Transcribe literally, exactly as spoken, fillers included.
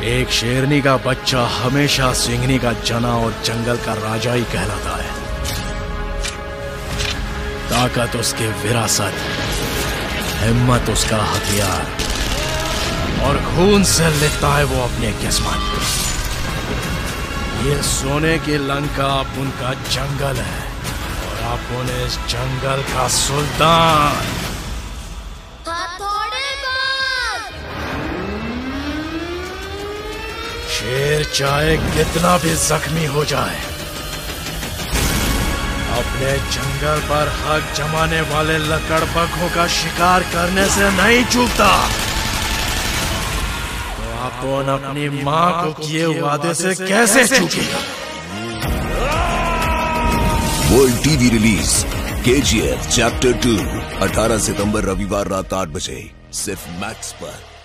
एक शेरनी का बच्चा हमेशा सिंघनी का जना और जंगल का राजा ही कहलाता है। ताकत उसकी विरासत, हिम्मत उसका हथियार और खून से लिखता है वो अपनी किस्मत। ये सोने की लंका अपुन का जंगल है और अपुन इस जंगल का सुल्तान। शेर चाहे कितना भी जख्मी हो जाए, अपने जंगल पर हक जमाने वाले लकड़बग्घों का शिकार करने से नहीं चूकता। तो अपन अपनी मां को किए वादे से कैसे चूकेगा? World TV release KGF chapter two अठारह सितंबर रविवार रात आठ बजे सिर्फ मैक्स पर।